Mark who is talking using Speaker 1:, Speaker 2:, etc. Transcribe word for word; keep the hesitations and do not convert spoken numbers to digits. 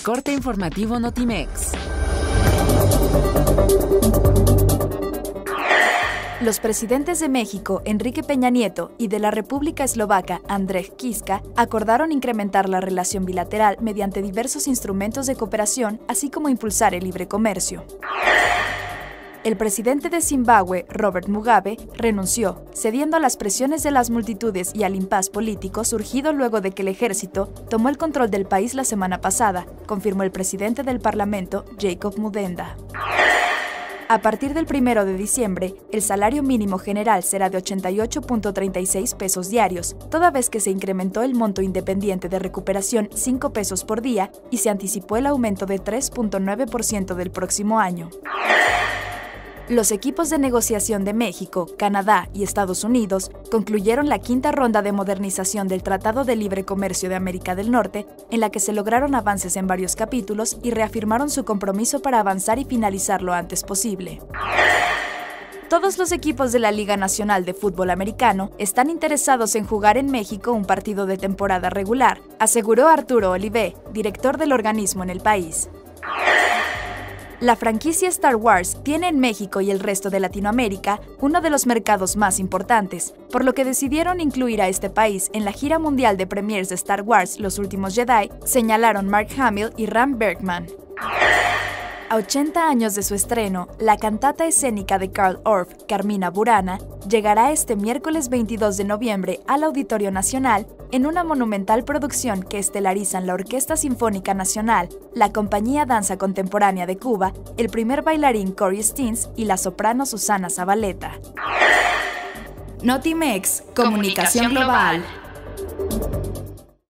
Speaker 1: Corte informativo Notimex.
Speaker 2: Los presidentes de México, Enrique Peña Nieto, y de la República Eslovaca, Andrzej Kiska, acordaron incrementar la relación bilateral mediante diversos instrumentos de cooperación, así como impulsar el libre comercio. El presidente de Zimbabue, Robert Mugabe, renunció, cediendo a las presiones de las multitudes y al impas político surgido luego de que el ejército tomó el control del país la semana pasada, confirmó el presidente del Parlamento, Jacob Mudenda. A partir del primero de diciembre, el salario mínimo general será de ochenta y ocho punto treinta y seis pesos diarios, toda vez que se incrementó el monto independiente de recuperación cinco pesos por día y se anticipó el aumento de tres punto nueve por ciento del próximo año. Los equipos de negociación de México, Canadá y Estados Unidos concluyeron la quinta ronda de modernización del Tratado de Libre Comercio de América del Norte, en la que se lograron avances en varios capítulos y reafirmaron su compromiso para avanzar y finalizar lo antes posible. Todos los equipos de la Liga Nacional de Fútbol Americano están interesados en jugar en México un partido de temporada regular, aseguró Arturo Olivé, director del organismo en el país. La franquicia Star Wars tiene en México y el resto de Latinoamérica uno de los mercados más importantes, por lo que decidieron incluir a este país en la gira mundial de premiers de Star Wars Los Últimos Jedi, señalaron Mark Hamill y Ram Bergman. A ochenta años de su estreno, la cantata escénica de Carl Orff, Carmina Burana, llegará este miércoles veintidós de noviembre al Auditorio Nacional en una monumental producción que estelarizan la Orquesta Sinfónica Nacional, la Compañía Danza Contemporánea de Cuba, el primer bailarín Cory Steens y la soprano Susana Zabaleta. Notimex, comunicación global.